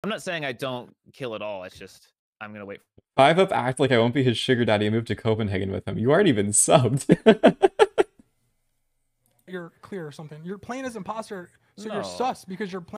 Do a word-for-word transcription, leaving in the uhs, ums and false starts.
I'm not saying I don't kill at all. It's just I'm gonna wait. Five up act like I won't be his sugar daddy and move to Copenhagen with him. You aren't even subbed. You're clear or something. You're playing as imposter, so No. you're sus because you're playing.